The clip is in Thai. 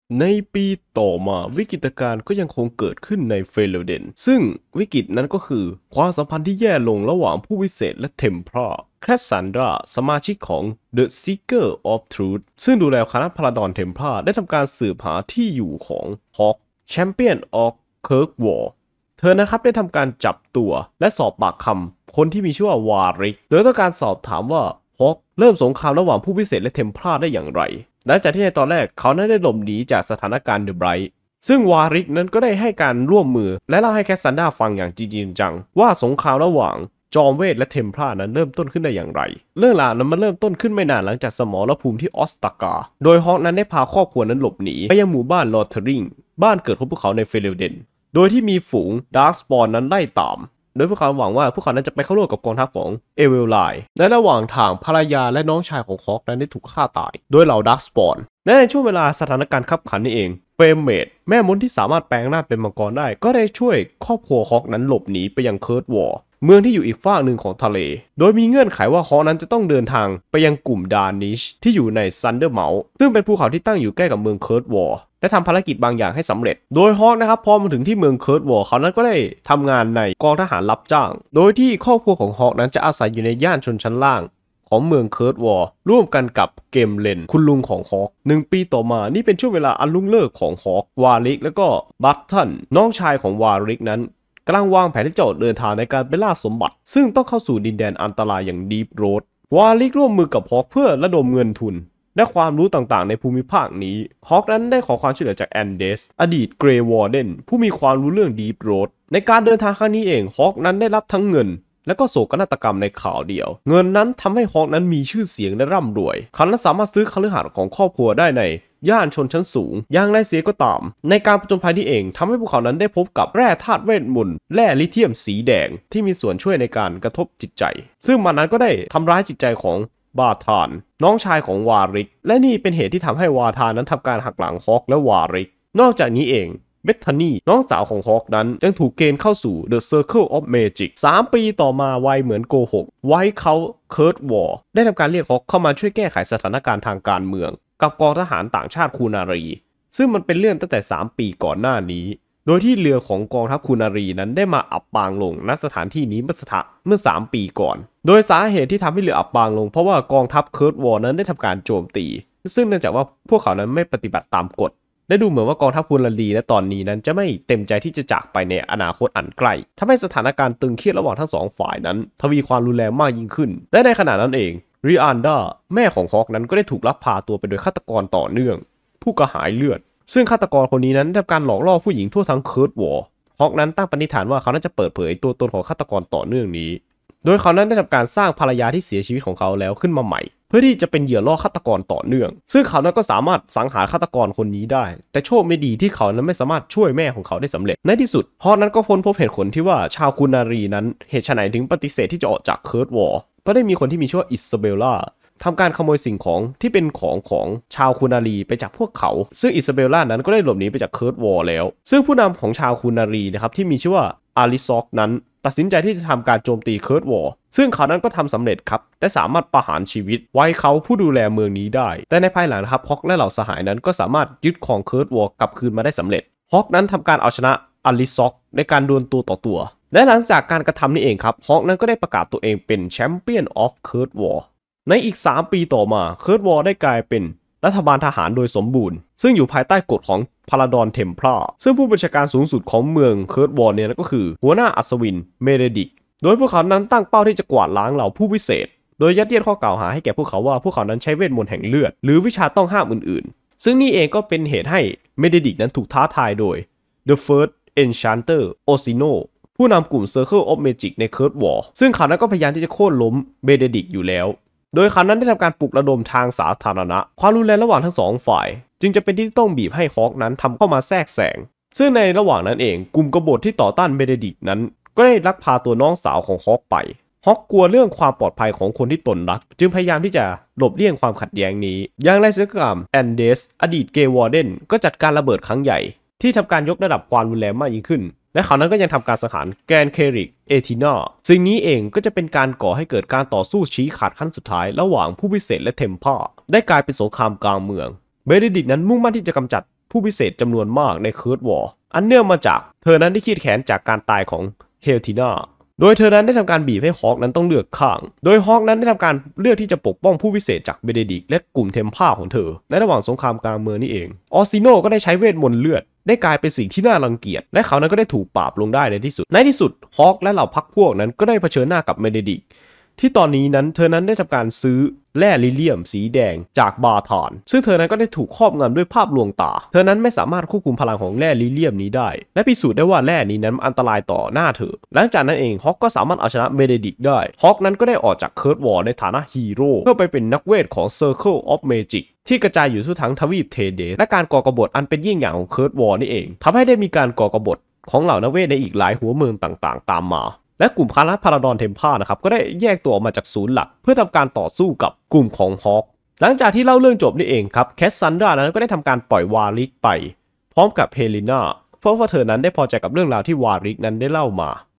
ในปีต่อมาวิกฤตการณ์ก็ยังคงเกิดขึ้นในเฟโลเดนซึ่งวิกฤตนั้นก็คือความสัมพันธ์ที่แย่ลงระหว่างผู้วิเศษและเทมเพลาร์แคสซันดราสมาชิกของ The Seeker of Truth ซึ่งดูแลคณะพาราดอนเทมเพลาร์ได้ทำการสืบหาที่อยู่ของฮอกแชมเปี้ยนออฟเคิร์กวอร์เธอนะครับได้ทำการจับตัวและสอบปากคำคนที่มีชื่อว่าวาริกโดยต้องการสอบถามว่าฮอกเริ่มสงครามระหว่างผู้วิเศษและเทมเพลาร์ได้อย่างไรหลังจากที่ในตอนแรกเขานั้นได้หลบหนีจากสถานการณ์เดอะไบรท์ซึ่งวาริกนั้นก็ได้ให้การร่วมมือและเล่าให้แคสซันดราฟังอย่างจริงจังว่าสงครามระหว่างจอมเวทและเทมเพลาร์นั้นเริ่มต้นขึ้นได้อย่างไรเรื่องราวนั้นมันเริ่มต้นขึ้นไม่นานหลังจากสมรภูมิที่ออสตากาโดยฮอกนั้นได้พาครอบครัวนั้นหลบหนีไปยังหมู่บ้านลอเทอริงบ้านเกิดของพวกเขาในเฟเลเดนโดยที่มีฝูงดาร์กสปอนนั้นไล่ตามโดยพวกเขาหวังว่าพวกเขานั้นจะไปเข้าร่วมกับกองทัพของเอเวลไลน์ในระหว่างทางภรรยาและน้องชายของฮอกนั้นได้ถูกฆ่าตายโดยเหล่าดาร์กสปอนและในช่วงเวลาสถานการณ์ขับขันนี่เองเฟรมเมดแม่มดที่สามารถแปลงร่างเป็นมังกรได้ก็ได้ช่วยครอบครัวฮอกนั้นหลบหนีไปยังเคิร์ดวอร์เมืองที่อยู่อีกฝั่งหนึ่งของทะเลโดยมีเงื่อนไขว่าฮอกนั้นจะต้องเดินทางไปยังกลุ่มดานิชที่อยู่ในซันเดอร์เมาส์ซึ่งเป็นภูเขาที่ตั้งอยู่ใกล้กับเมืองเคิร์ดวอร์และทำภารกิจบางอย่างให้สำเร็จโดยฮอกนะครับพอมาถึงที่เมืองเคิร์ดวอร์เขานั้นก็ได้ทำงานในกองทหารรับจ้างโดยที่ครอบครัวของฮอกนั้นจะอาศัยอยู่ในย่านชนชั้นล่างของเมืองเคิร์ดวอร์ร่วมกันกับเกมเลนคุณลุงของฮอก1 ปีต่อมานี่เป็นช่วงเวลาอันรุ่งเลิกของฮอกวาริกและก็บัตทันน้องชายของวาริกนั้นกำลังวางแผนที่จะเดินทางในการไปล่าสมบัติซึ่งต้องเข้าสู่ดินแดนอันตรายอย่างดีฟโรดวาริกร่วมมือกับฮอกเพื่อระดมเงินทุนและความรู้ต่างๆในภูมิภาคนี้ฮอกนั้นได้ขอความช่วยเหลือจากแอนเดสอดีตเกรย์วอร์เดนผู้มีความรู้เรื่องดีฟโรดในการเดินทางครั้งนี้เองฮอกนั้นได้รับทั้งเงินและก็โศกนาฏกรรมในข่าวเดียวเงินนั้นทำให้ฮอกนั้นมีชื่อเสียงและร่ำรวยเขานั้นสามารถซื้อคฤหาสน์ของครอบครัวได้ในย่านชนชั้นสูงอย่างไรเสียก็ตามในการผจญภัยนี้เองทำให้พวกเขานั้นได้พบกับแร่ธาตุเวทมนต์แร่ลิเธียมสีแดงที่มีส่วนช่วยในการกระทบจิตใจซึ่งมันนั้นก็ได้ทำร้ายจิตใจของบาธานน้องชายของวาริกและนี่เป็นเหตุที่ทำให้วาธานนั้นทำการหักหลังฮอกและวาริกนอกจากนี้เองเบธานีน้องสาวของฮอกนั้นยังถูกเกณฑ์เข้าสู่ The Circle of Magic 3 ปีต่อมาวัยเหมือนโกหกไว้เขาเคิร์ดวอร์ได้ทำการเรียกฮอกเข้ามาช่วยแก้ไขสถานการณ์ทางการเมืองกับกองทหารต่างชาติคูนารีซึ่งมันเป็นเรื่องตั้งแต่3 ปีก่อนหน้านี้โดยที่เรือของกองทัพคูนารีนั้นได้มาอับปางลงณสถานที่นี้เมื่อ3 ปีก่อนโดยสาเหตุที่ทำให้เรืออับปางลงเพราะว่ากองทัพเคิร์ดวอร์นั้นได้ทำการโจมตีซึ่งเนื่องจากว่าพวกเขานั้นไม่ปฏิบัติตามกฎได้ดูเหมือนว่ากองทัพคูนารีและตอนนี้นั้นจะไม่เต็มใจที่จะจากไปในอนาคตอันใกล้ทำให้สถานการณ์ตึงเครียดระหว่างทั้ง2 ฝ่ายนั้นทวีความรุนแรงมากยิ่งขึ้นและในขณะนั้นเองริอันดาแม่ของฮอกนั้นก็ได้ถูกลักพาตัวไปโดยฆาตกรต่อเนื่องผู้กระหายเลือดซึ่งฆาตกรคนนี้นั้นทำการหลอกล่อผู้หญิงทั่วทั้งเคิร์ดวอร์ฮอกนั้นตั้งปณิธานว่าเขาน่าจะเปิดเผยตัวตนของฆาตกรต่อเนื่องนี้โดยเขานั้นได้ทำการสร้างภรรยาที่เสียชีวิตของเขาแล้วขึ้นมาใหม่เพื่อที่จะเป็นเหยื่อล่อฆาตกรต่อเนื่องซึ่งเขานั้นก็สามารถสังหารฆาตกรคนนี้ได้แต่โชคไม่ดีที่เขานั้นไม่สามารถช่วยแม่ของเขาได้สำเร็จในที่สุดฮอกนั้นก็พ้นพบเหตุผลที่ว่าชาวคูนารีนั้นเหตุไฉนถึงปฏิเสธที่จะออกจากเคิร์ดวอร์เพราะได้มีคนที่มีชื่อว่าอิซาเบลล่าทำการขโมยสิ่งของที่เป็นของชาวคูนารีไปจากพวกเขาซึ่งอิซาเบลล่านั้นก็ได้หลบหนีไปจากเคิร์ดวอร์แล้วซึ่งผู้นำของชาวคูนารีนะครับที่มีชื่อว่าอาริซอกนั้นตัดสินใจที่จะทำการโจมตีเคิร์ดวอร์ซึ่งเขานั้นก็ทำสำเร็จครับและสามารถประหารชีวิตไว้เขาผู้ดูแลเมืองนี้ได้แต่ในภายหลังนะครับฮอกและเหล่าสหายนั้นก็สามารถยึดของเคิร์ดวอร์กลับคืนมาได้สำเร็จฮอกนั้นทำการเอาชนะอาริซอกในการดวลตัวต่อตัวและหลังจากการกระทำนี้เองครับฮอกนั้นก็ได้ประกาศตัวเองเป็นแชมเปี้ยนออฟเคิร์ดวอร์ในอีก3 ปีต่อมาเคิร์ดวอร์ได้กลายเป็นรัฐบาลทหารโดยสมบูรณ์ซึ่งอยู่ภายใต้กฎของพาราดอนเทมเพลาร์ซึ่งผู้บัญชาการสูงสุดของเมืองเคิร์ดวอร์เนี่ยก็คือหัวหน้าอัศวินเมเรดิกโดยพวกเขานั้นตั้งเป้าที่จะกวาดล้างเหล่าผู้วิเศษโดยยัดเยียดข้อกล่าวหาให้แก่พวกเขาว่าพวกเขานั้นใช้เวทมนต์แห่งเลือดหรือวิชาต้องห้ามอื่นๆซึ่งนี่เองก็เป็นเหตุให้เมเรดิกนั้นถูกท้าทายโดย The First Enchanter Orsino ผู้นำกลุ่ม Circle of Magic ในเคิร์ดวอร์ซึ่งเขานั้นก็พยายามที่จะโค่นล้มเมเรดิกอยู่แล้วโดยเขานั้นได้ทำการปลุกระดมทางสาธารณะความรุนแรงระหว่างทั้ง2 ฝ่ายจึงจะเป็นที่ต้องบีบให้ฮอกนั้นทำเข้ามาแทรกแซงซึ่งในระหว่างนั้นเองกลุ่มกบฏที่ต่อต้านเมเรดิกนั้นก็ได้ลักพาตัวน้องสาวของฮอกไปฮอกกลัวเรื่องความปลอดภัยของคนที่ตนรักจึงพยายามที่จะหลบเลี่ยงความขัดแย้งนี้อย่างไรเสียก็ตามแอนเดสอดีตเกย์วอร์เดนก็จัดการระเบิดครั้งใหญ่ที่ทำการยกระดับความรุนแรงมากยิ่งขึ้นและเขานั้นก็ยังทำการสังหารแกรนเคริกเอทินาสิ่งนี้เองก็จะเป็นการก่อให้เกิดการต่อสู้ชี้ขาดขั้นสุดท้ายระหว่างผู้วิเศษและเทมเพลาร์ได้กลายเป็นสงครามกลางเมืองเมเรดิกนั้นมุ่งมั่นที่จะกำจัดผู้พิเศษจำนวนมากในเคิร์ดวอร์อันเนื่องมาจากเธอนั้นได้เครียดแค้นจากการตายของเฮลทิน่าโดยเธอนั้นได้ทำการบีบให้ฮอกนั้นต้องเลือกข้างโดยฮอกนั้นได้ทำการเลือกที่จะปกป้องผู้พิเศษจากเบเนดิกและกลุ่มเทมพลาของเธอในระหว่างสงครามกลางเมืองนี่เองออร์ซิโนก็ได้ใช้เวทมนต์เลือดได้กลายเป็นสิ่งที่น่ารังเกียจและเขานั้นก็ได้ถูกปราบลงได้ในที่สุดฮอกและเหล่าพรรคพวกนั้นก็ได้เผชิญหน้ากับเบเนดิกที่ตอนนี้นั้นเธอนั้นได้ทำการซื้อแร่ลิเลียมสีแดงจากบาธานซึ่งเธอนั้นก็ได้ถูกครอบงำด้วยภาพลวงตาเธอนั้นไม่สามารถควบคุมพลังของแร่ลิเลียมนี้ได้และพิสูจน์ได้ว่าแร่นี้นั้นอันตรายต่อหน้าเธอหลังจากนั้นเองฮอกก็สามารถเอาชนะเบเนดิกได้ฮอกนั้นก็ได้ออกจากเคิร์ดวอร์ในฐานะฮีโร่เพื่อไปเป็นนักเวทของ Circle of Magic ที่กระจายอยู่ทั่วทั้งทวีปเทเดสและการก่อกบฏอันเป็นยิ่งใหญ่ของเคิร์ดวอร์นี่เองทำให้ได้มีการก่อกบฏของเหล่านักเวทในอีกหลายหัวเมืองต่างๆตามมาและกลุ่มคณะพาราดอนเทมพลานะครับก็ได้แยกตัวออกมาจากศูนย์หลักเพื่อทำการต่อสู้กับกลุ่มของฮอกหลังจากที่เล่าเรื่องจบนี่เองครับแคสซันดรานั้นก็ได้ทำการปล่อยวาริกไปพร้อมกับเฮลิน่าเพราะว่าเธอนั้นได้พอใจกับเรื่องราวที่วาริกนั้นได้เล่ามา